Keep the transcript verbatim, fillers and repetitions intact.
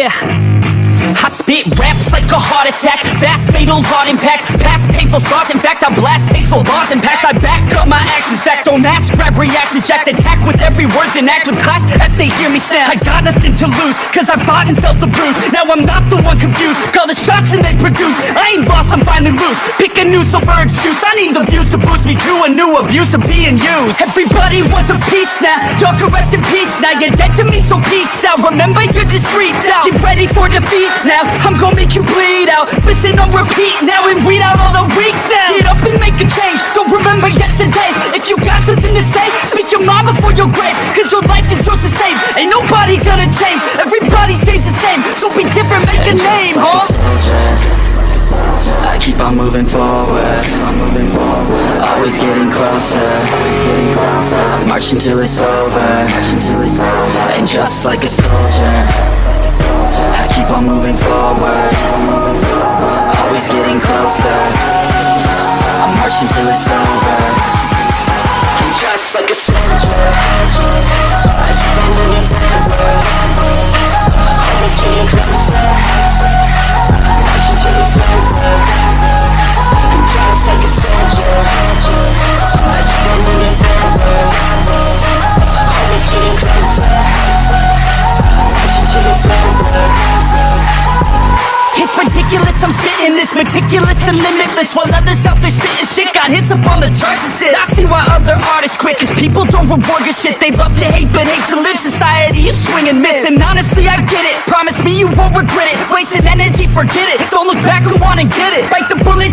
Yeah, I spit raps like a heart attack, fast fatal heart impacts, past painful scars. In fact, I blast tasteful bars and past. I back up my actions, fact don't ask, grab reactions, jacked attack with every word, then act with class as they hear me snap. I got nothing to lose, cause I fought and felt the bruise. Now I'm not the one confused, call the shots and they produce. I ain't lost, I'm finally loose, pick a new silver excuse. I need the views to boost me to a new abuse of being used. Everybody wants a piece now, y'all can rest in peace now. You're dead to me, so peace out. Remember, you're just freaked out. Get ready for defeat now, I'm gonna make you bleed out. Listen on repeat now and weed out all the weak now. Get up and make a change, don't remember yesterday. If you got something to say, speak your mind before your grave, cause your life is yours to save. Ain't nobody gonna change, everybody stays the same. So be different, make a name, huh? I keep on moving forward, always getting closer. I march until it's over, and just like a soldier, I keep on moving forward, always getting closer. I march until it's over, and just like a soldier, I keep on moving forward, always getting closer. I march until it's over, and just like a soldier, I keep on moving forward, always getting closer. I march until it's over. It's ridiculous, I'm spitting this meticulous and limitless, while others out there spitting shit got hits up on the charts. That's it. I see why other artists quit, cause people don't reward your shit. They love to hate but hate to live. Society is swing and miss, and honestly I get it. Promise me you won't regret it. Wasting energy, forget it. Don't look back and want and get it. Bite the bullet.